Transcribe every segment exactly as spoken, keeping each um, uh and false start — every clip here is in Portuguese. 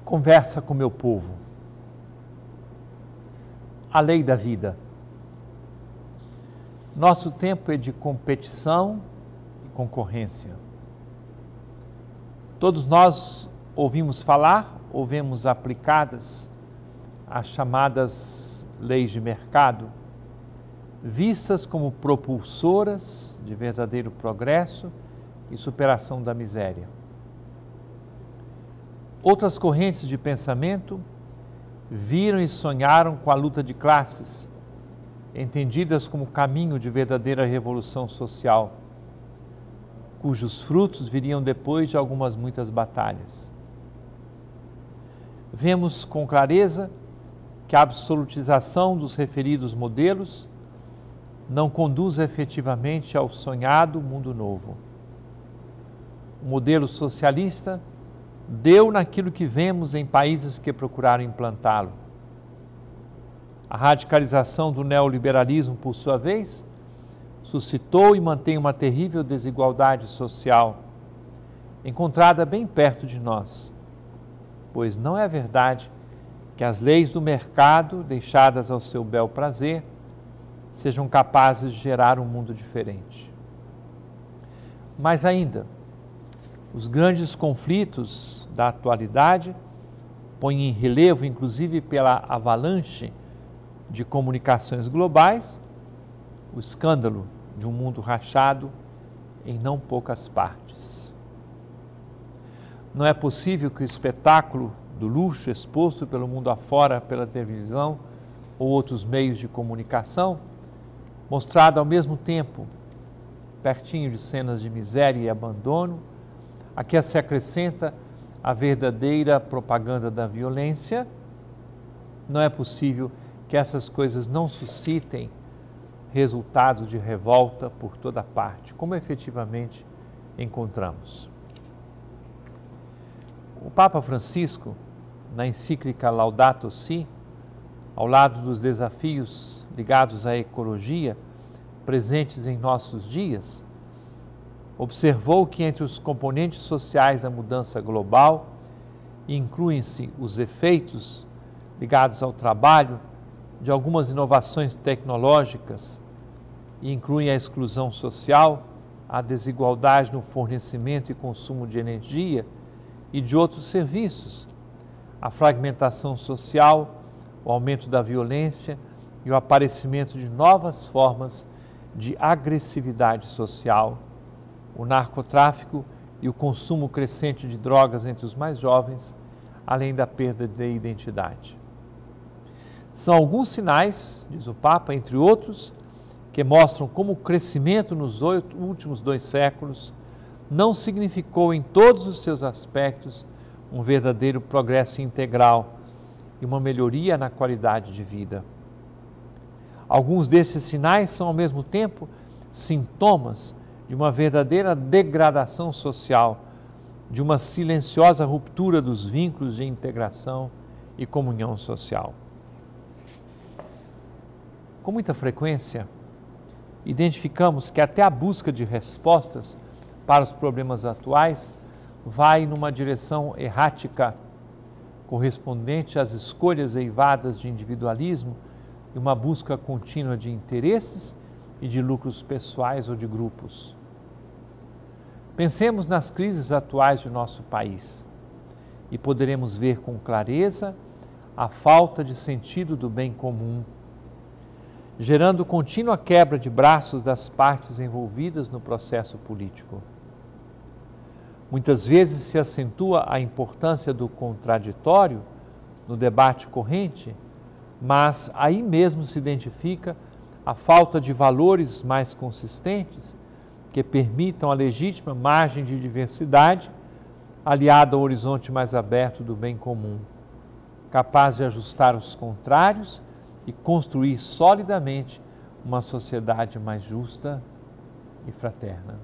Conversa com meu povo. A lei da vida. Nosso tempo é de competição e concorrência. Todos nós ouvimos falar ou vemos aplicadas as chamadas leis de mercado, vistas como propulsoras de verdadeiro progresso e superação da miséria. Outras correntes de pensamento viram e sonharam com a luta de classes, entendidas como caminho de verdadeira revolução social, cujos frutos viriam depois de algumas muitas batalhas. Vemos com clareza que a absolutização dos referidos modelos não conduz efetivamente ao sonhado mundo novo. O modelo socialista deu naquilo que vemos em países que procuraram implantá-lo. A radicalização do neoliberalismo, por sua vez, suscitou e mantém uma terrível desigualdade social, encontrada bem perto de nós, pois não é verdade que as leis do mercado, deixadas ao seu bel prazer, sejam capazes de gerar um mundo diferente. Mais ainda, os grandes conflitos da atualidade põem em relevo, inclusive pela avalanche de comunicações globais, o escândalo de um mundo rachado em não poucas partes. Não é possível que o espetáculo do luxo exposto pelo mundo afora pela televisão ou outros meios de comunicação, mostrado ao mesmo tempo pertinho de cenas de miséria e abandono, a que se acrescenta a verdadeira propaganda da violência, não é possível que essas coisas não suscitem resultados de revolta por toda parte, como efetivamente encontramos. O Papa Francisco, na encíclica Laudato Si, ao lado dos desafios ligados à ecologia presentes em nossos dias, observou que entre os componentes sociais da mudança global incluem-se os efeitos ligados ao trabalho de algumas inovações tecnológicas e incluem a exclusão social, a desigualdade no fornecimento e consumo de energia e de outros serviços, a fragmentação social, o aumento da violência e o aparecimento de novas formas de agressividade social, o narcotráfico e o consumo crescente de drogas entre os mais jovens, além da perda de identidade. São alguns sinais, diz o Papa, entre outros, que mostram como o crescimento nos oito, últimos dois séculos não significou em todos os seus aspectos um verdadeiro progresso integral e uma melhoria na qualidade de vida. Alguns desses sinais são, ao mesmo tempo, sintomas de uma verdadeira degradação social, de uma silenciosa ruptura dos vínculos de integração e comunhão social. Com muita frequência, identificamos que até a busca de respostas para os problemas atuais vai numa direção errática, correspondente às escolhas eivadas de individualismo e uma busca contínua de interesses e de lucros pessoais ou de grupos. Pensemos nas crises atuais de nosso país e poderemos ver com clareza a falta de sentido do bem comum, gerando contínua quebra de braços das partes envolvidas no processo político. Muitas vezes se acentua a importância do contraditório no debate corrente, mas aí mesmo se identifica a falta de valores mais consistentes que permitam a legítima margem de diversidade, aliada ao horizonte mais aberto do bem comum, capaz de ajustar os contrários e construir solidamente uma sociedade mais justa e fraterna.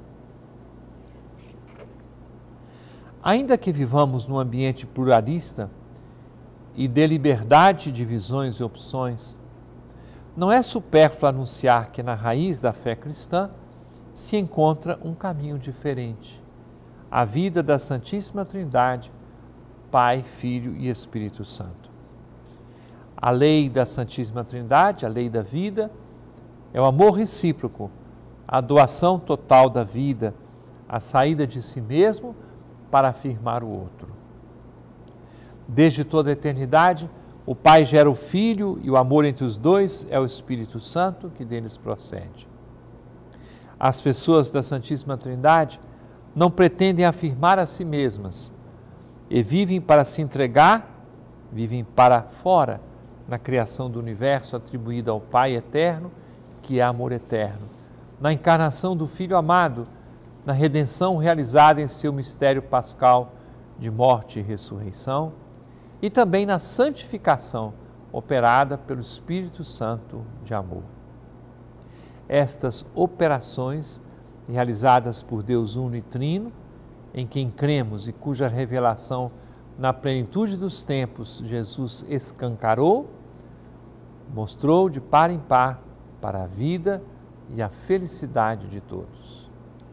Ainda que vivamos num ambiente pluralista e de liberdade de visões e opções, não é supérfluo anunciar que na raiz da fé cristã se encontra um caminho diferente, a vida da Santíssima Trindade, Pai, Filho e Espírito Santo. A lei da Santíssima Trindade, a lei da vida, é o amor recíproco, a doação total da vida, a saída de si mesmo para afirmar o outro. Desde toda a eternidade, o Pai gera o Filho e o amor entre os dois é o Espírito Santo que deles procede. As pessoas da Santíssima Trindade não pretendem afirmar a si mesmas e vivem para se entregar, vivem para fora na criação do universo atribuída ao Pai eterno, que é amor eterno, na encarnação do Filho amado, na redenção realizada em seu mistério pascal de morte e ressurreição, e também na santificação operada pelo Espírito Santo de amor. Estas operações, realizadas por Deus Uno e Trino, em quem cremos e cuja revelação na plenitude dos tempos Jesus escancarou, mostrou de par em par para a vida e a felicidade de todos.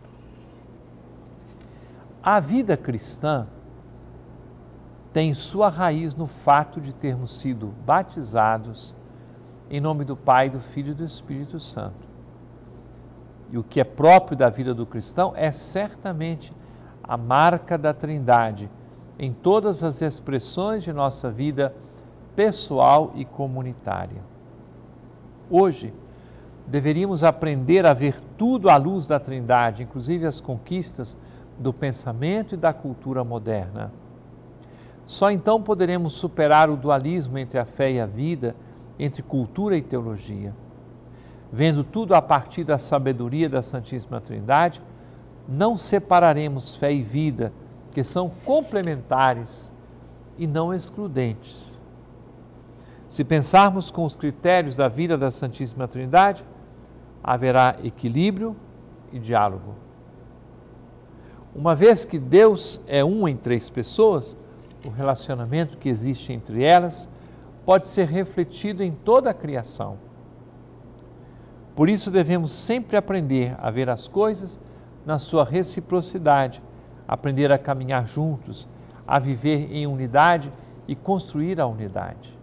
A vida cristã tem sua raiz no fato de termos sido batizados em nome do Pai, do Filho e do Espírito Santo. E o que é próprio da vida do cristão é certamente a marca da Trindade em todas as expressões de nossa vida pessoal e comunitária. Hoje, deveríamos aprender a ver tudo à luz da Trindade, inclusive as conquistas do pensamento e da cultura moderna. Só então poderemos superar o dualismo entre a fé e a vida, entre cultura e teologia. Vendo tudo a partir da sabedoria da Santíssima Trindade, não separaremos fé e vida, que são complementares e não excludentes. Se pensarmos com os critérios da vida da Santíssima Trindade, haverá equilíbrio e diálogo. Uma vez que Deus é um em três pessoas, o relacionamento que existe entre elas pode ser refletido em toda a criação. Por isso devemos sempre aprender a ver as coisas na sua reciprocidade, aprender a caminhar juntos, a viver em unidade e construir a unidade.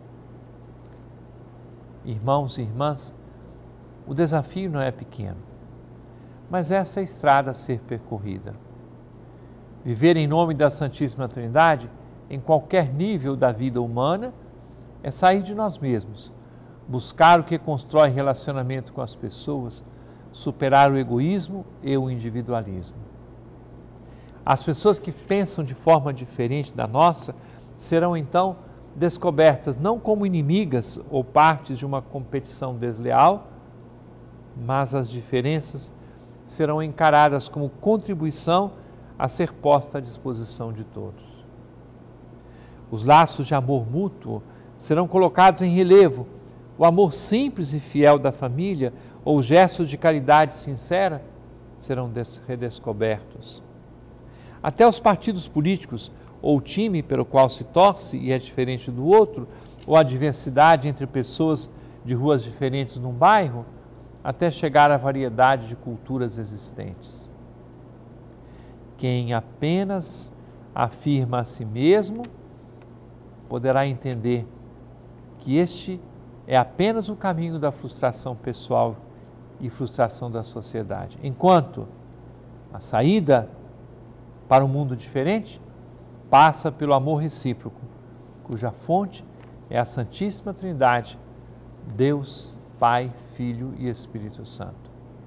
Irmãos e irmãs, o desafio não é pequeno, mas essa é a estrada a ser percorrida. Viver em nome da Santíssima Trindade, em qualquer nível da vida humana, é sair de nós mesmos, buscar o que constrói relacionamento com as pessoas, superar o egoísmo e o individualismo. As pessoas que pensam de forma diferente da nossa serão então descobertas não como inimigas ou partes de uma competição desleal, mas as diferenças serão encaradas como contribuição a ser posta à disposição de todos. Os laços de amor mútuo serão colocados em relevo, o amor simples e fiel da família ou gestos de caridade sincera serão redescobertos. Até os partidos políticos ou o time pelo qual se torce e é diferente do outro, ou a diversidade entre pessoas de ruas diferentes num bairro, até chegar à variedade de culturas existentes. Quem apenas afirma a si mesmo poderá entender que este é apenas o caminho da frustração pessoal e frustração da sociedade. Enquanto a saída para um mundo diferente passa pelo amor recíproco, cuja fonte é a Santíssima Trindade, Deus, Pai, Filho e Espírito Santo.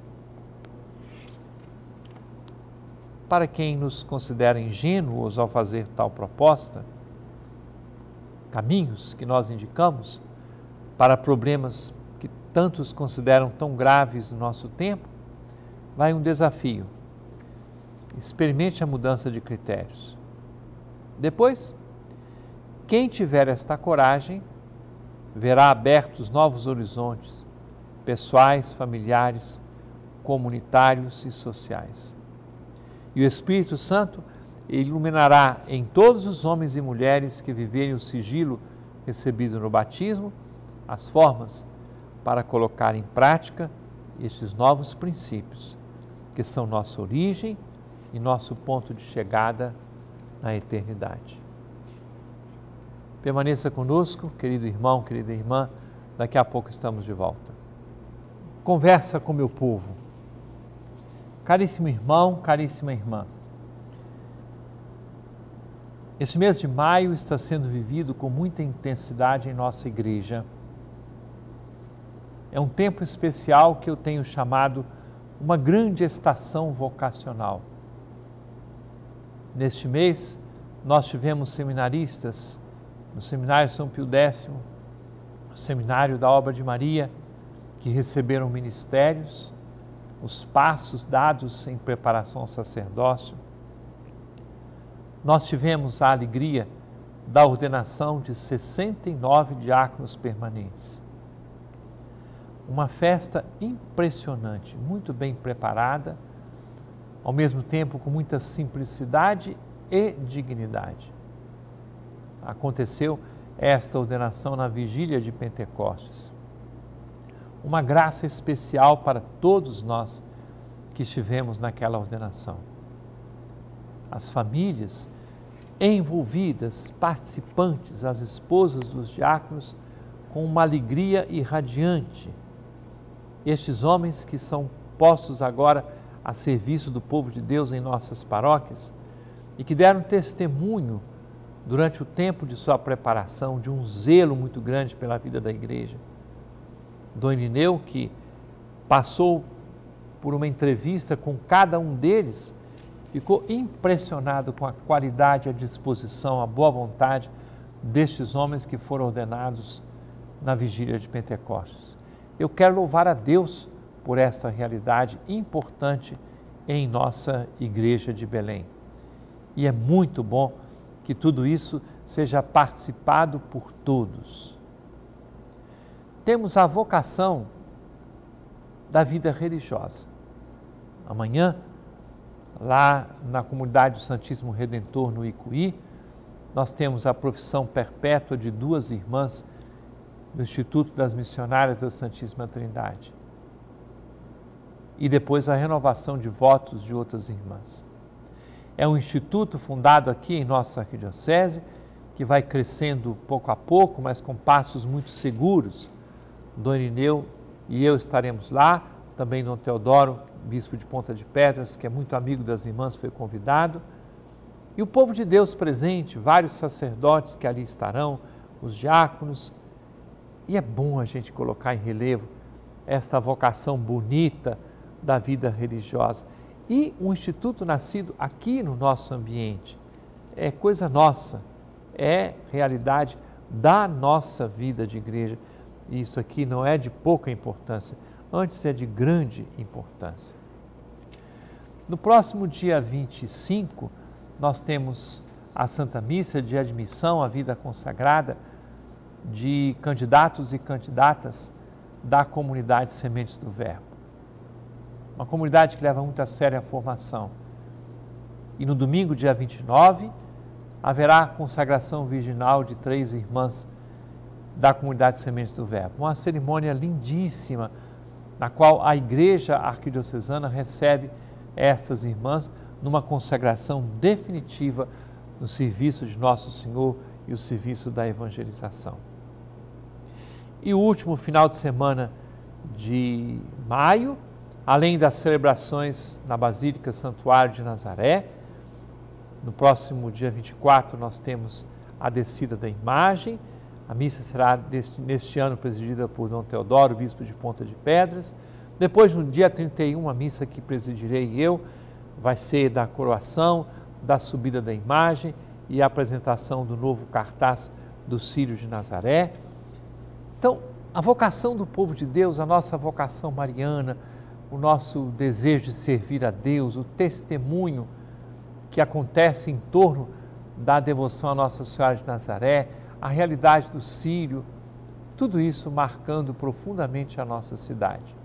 Para quem nos considera ingênuos ao fazer tal proposta, caminhos que nós indicamos para problemas que tantos consideram tão graves no nosso tempo, vai um desafio. Experimente a mudança de critérios. Depois, quem tiver esta coragem, verá abertos novos horizontes, pessoais, familiares, comunitários e sociais. E o Espírito Santo iluminará em todos os homens e mulheres que viverem o sigilo recebido no batismo as formas para colocar em prática estes novos princípios, que são nossa origem e nosso ponto de chegada na eternidade. Permaneça conosco, querido irmão, querida irmã, daqui a pouco estamos de volta. Conversa com meu povo. Caríssimo irmão, caríssima irmã, este mês de maio está sendo vivido com muita intensidade em nossa igreja. É um tempo especial que eu tenho chamado uma grande estação vocacional. Neste mês, nós tivemos seminaristas no Seminário São Pio Décimo, no Seminário da Obra de Maria, que receberam ministérios, os passos dados em preparação ao sacerdócio. Nós tivemos a alegria da ordenação de sessenta e nove diáconos permanentes. Uma festa impressionante, muito bem preparada, ao mesmo tempo com muita simplicidade e dignidade. Aconteceu esta ordenação na vigília de Pentecostes. Uma graça especial para todos nós que estivemos naquela ordenação. As famílias envolvidas, participantes, as esposas dos diáconos, com uma alegria irradiante. Estes homens que são postos agora a serviço do povo de Deus em nossas paróquias e que deram testemunho durante o tempo de sua preparação de um zelo muito grande pela vida da igreja. Dom Irineu, que passou por uma entrevista com cada um deles, ficou impressionado com a qualidade, a disposição, a boa vontade destes homens que foram ordenados na vigília de Pentecostes. Eu quero louvar a Deus por essa realidade importante em nossa igreja de Belém. E é muito bom que tudo isso seja participado por todos. Temos a vocação da vida religiosa. Amanhã, lá na comunidade do Santíssimo Redentor, no Icuí, nós temos a profissão perpétua de duas irmãs do Instituto das Missionárias da Santíssima Trindade. E depois a renovação de votos de outras irmãs. É um instituto fundado aqui em nossa arquidiocese, que vai crescendo pouco a pouco, mas com passos muito seguros. Dom Irineu e eu estaremos lá, também Dom Teodoro, bispo de Ponta de Pedras, que é muito amigo das irmãs, foi convidado. E o povo de Deus presente, vários sacerdotes que ali estarão, os diáconos. E é bom a gente colocar em relevo esta vocação bonita da vida religiosa. E um instituto nascido aqui no nosso ambiente. É coisa nossa, é realidade da nossa vida de igreja. E isso aqui não é de pouca importância, antes é de grande importância. No próximo dia vinte e cinco, nós temos a Santa Missa de admissão à vida consagrada de candidatos e candidatas da comunidade Sementes do Verbo. Uma comunidade que leva muito a sério a formação. E no domingo, dia vinte e nove, haverá a consagração virginal de três irmãs da comunidade Sementes do Verbo. Uma cerimônia lindíssima, na qual a Igreja Arquidiocesana recebe essas irmãs numa consagração definitiva no serviço de Nosso Senhor e o serviço da evangelização. E o último final de semana de maio, além das celebrações na Basílica Santuário de Nazaré, no próximo dia vinte e quatro nós temos a descida da imagem. A missa será deste, neste ano presidida por Dom Teodoro, bispo de Ponta de Pedras. Depois, no dia trinta e um, a missa que presidirei eu, vai ser da coroação, da subida da imagem e a apresentação do novo cartaz do Círio de Nazaré. Então, a vocação do povo de Deus, a nossa vocação mariana, o nosso desejo de servir a Deus, o testemunho que acontece em torno da devoção a Nossa Senhora de Nazaré, a realidade do Círio, tudo isso marcando profundamente a nossa cidade.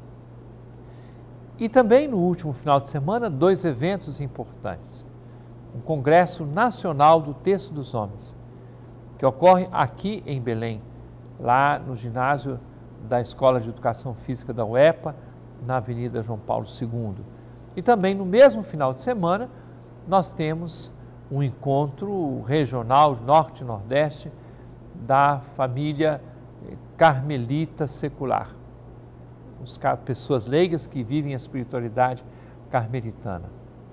E também no último final de semana, dois eventos importantes. Um Congresso Nacional do Texto dos Homens, que ocorre aqui em Belém, lá no ginásio da Escola de Educação Física da U E P A, na Avenida João Paulo segundo. E também no mesmo final de semana, nós temos um encontro regional Norte e Nordeste da família carmelita secular, as pessoas leigas que vivem a espiritualidade carmelitana.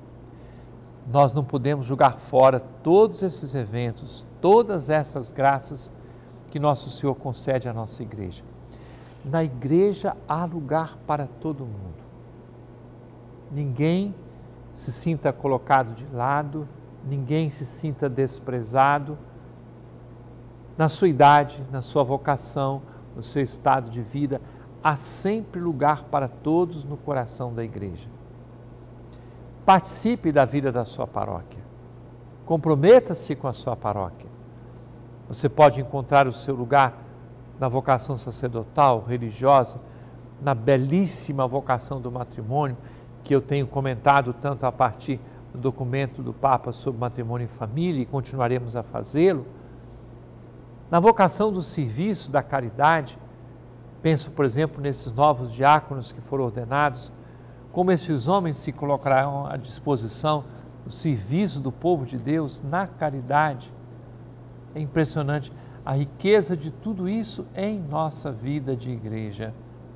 Nós não podemos jogar fora todos esses eventos, todas essas graças que Nosso Senhor concede à nossa igreja. Na igreja há lugar para todo mundo. Ninguém se sinta colocado de lado, ninguém se sinta desprezado. Na sua idade, na sua vocação, no seu estado de vida, há sempre lugar para todos no coração da igreja. Participe da vida da sua paróquia. Comprometa-se com a sua paróquia. Você pode encontrar o seu lugar na vocação sacerdotal, religiosa, na belíssima vocação do matrimônio, que eu tenho comentado tanto a partir do documento do Papa sobre matrimônio e família, e continuaremos a fazê-lo. Na vocação do serviço, da caridade, penso, por exemplo, nesses novos diáconos que foram ordenados, como esses homens se colocarão à disposição do serviço do povo de Deus na caridade. É impressionante a riqueza de tudo isso em nossa vida de igreja.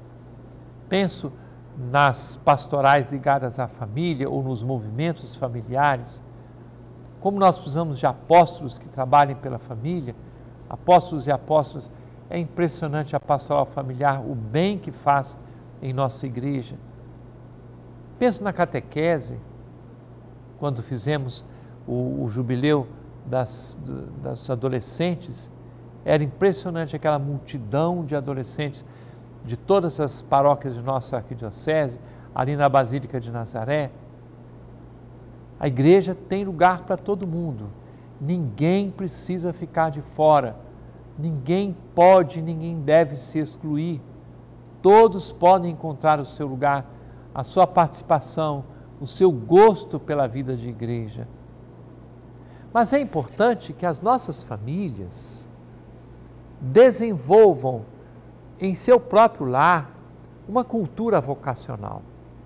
Penso nas pastorais ligadas à família ou nos movimentos familiares, como nós precisamos de apóstolos que trabalhem pela família, apóstolos e apóstolas. É impressionante a pastoral familiar, o bem que faz em nossa igreja. Penso na catequese, quando fizemos o, o jubileu das, das adolescentes, era impressionante aquela multidão de adolescentes de todas as paróquias de nossa arquidiocese, ali na Basílica de Nazaré. A igreja tem lugar para todo mundo, ninguém precisa ficar de fora, ninguém pode, ninguém deve se excluir, todos podem encontrar o seu lugar, a sua participação, o seu gosto pela vida de igreja. Mas é importante que as nossas famílias desenvolvam em seu próprio lar uma cultura vocacional.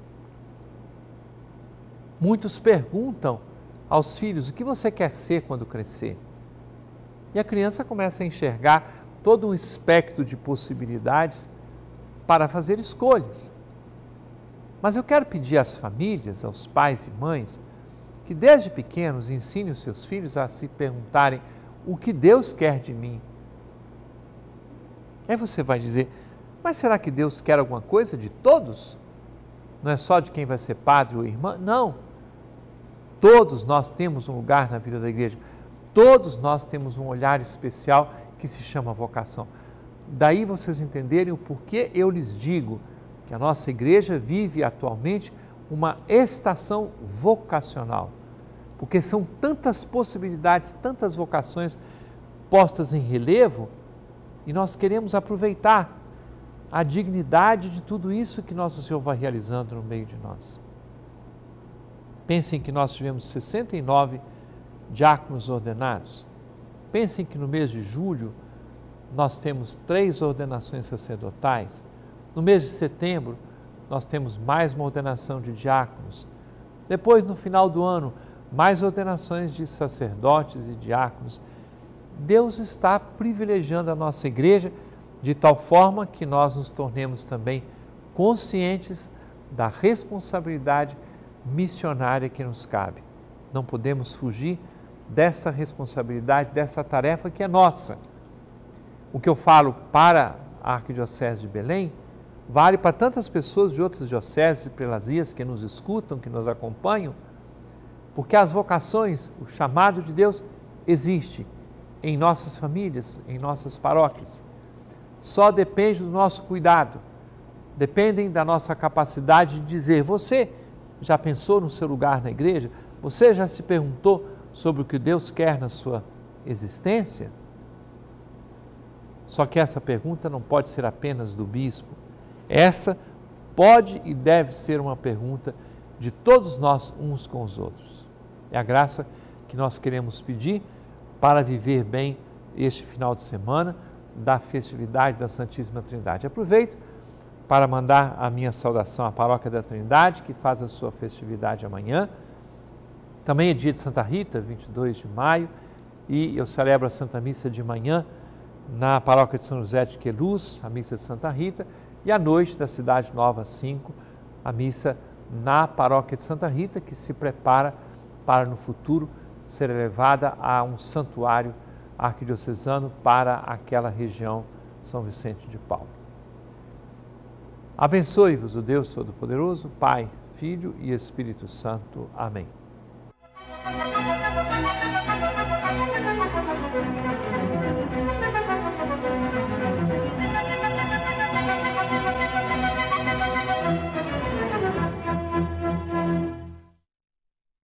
Muitos perguntam aos filhos: o que você quer ser quando crescer? E a criança começa a enxergar todo um espectro de possibilidades para fazer escolhas. Mas eu quero pedir às famílias, aos pais e mães, que desde pequenos ensinem os seus filhos a se perguntarem: o que Deus quer de mim? Aí você vai dizer: mas será que Deus quer alguma coisa de todos? Não é só de quem vai ser padre ou irmã? Não. Todos nós temos um lugar na vida da igreja. Todos nós temos um olhar especial que se chama vocação. Daí vocês entenderem o porquê eu lhes digo que a nossa igreja vive atualmente uma estação vocacional. Porque são tantas possibilidades, tantas vocações postas em relevo, e nós queremos aproveitar a dignidade de tudo isso que Nosso Senhor vai realizando no meio de nós. Pensem que nós tivemos sessenta e nove diáconos ordenados. Pensem que no mês de julho nós temos três ordenações sacerdotais. No mês de setembro nós temos mais uma ordenação de diáconos. Depois, no final do ano, mais ordenações de sacerdotes e diáconos. Deus está privilegiando a nossa igreja de tal forma que nós nos tornemos também conscientes da responsabilidade missionária que nos cabe. Não podemos fugir dessa responsabilidade, dessa tarefa que é nossa. O que eu falo para a Arquidiocese de Belém vale para tantas pessoas de outras dioceses e prelazias que nos escutam, que nos acompanham, porque as vocações, o chamado de Deus existe em nossas famílias, em nossas paróquias. Só depende do nosso cuidado, dependem da nossa capacidade de dizer: você já pensou no seu lugar na igreja? Você já se perguntou sobre o que Deus quer na sua existência? Só que essa pergunta não pode ser apenas do bispo. Essa pode e deve ser uma pergunta de todos nós uns com os outros. É a graça que nós queremos pedir para viver bem este final de semana da festividade da Santíssima Trindade. Aproveito para mandar a minha saudação à Paróquia da Trindade, que faz a sua festividade amanhã. Também é dia de Santa Rita, vinte e dois de maio, e eu celebro a Santa Missa de manhã na paróquia de São José de Queluz, a missa de Santa Rita, e à noite da Cidade Nova cinco, a missa na paróquia de Santa Rita, que se prepara para no futuro ser elevada a um santuário arquidiocesano para aquela região São Vicente de Paulo. Abençoe-vos o Deus Todo-Poderoso, Pai, Filho e Espírito Santo. Amém.